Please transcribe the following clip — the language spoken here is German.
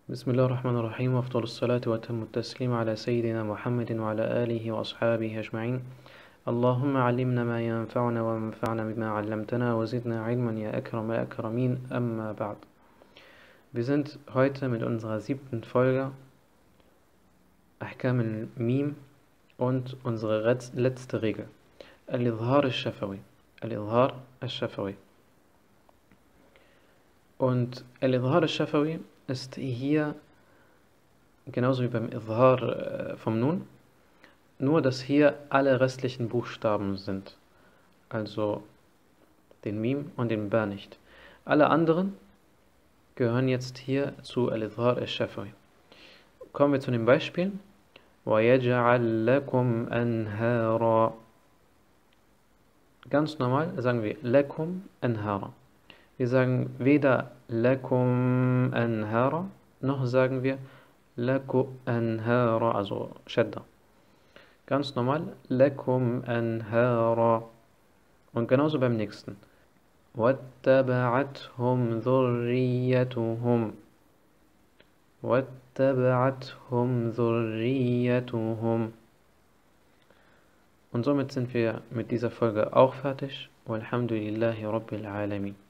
بسم الله الرحمن الرحيم وأفضل الصلاة وأتم التسليم على سيدنا محمد وعلى آله وأصحابه أجمعين. اللهم علمنا ما ينفعنا وانفعنا بما علمتنا وزدنا علما يا أكرم الأكرمين. أما بعد. Wir sind heute mit unserer 7. Folge Ahkam al-Mim und unsere letzte Regel. Al-Idhar al-Shafawi. Al-Idhar al-Shafawi. Und Al-Idhar al-Shafawi ist hier genauso wie beim Idhar vom Nun, nur dass hier alle restlichen Buchstaben sind, also den Mim und den Ba nicht. Alle anderen gehören jetzt hier zu Al-Idhar al-Shafawi. Kommen wir zu dem Beispiel. وَيَجْعَلْ لَكُمْ أَنْهَارًا. Ganz normal sagen wir lakum anhara. Wir sagen weder lakum anhara, noch sagen wir laku anhara, also Shadda. Ganz normal lakum anhara. Und genauso beim nächsten. وَاتَّبَعَتْهُمْ ذُرِّيَّتُهُمْ. وَاتَّبَعَتْهُمْ ذُرِّيَّتُهُمْ. Und somit sind wir mit dieser Folge auch fertig. Walhamdulillahi Rabbil Alamin.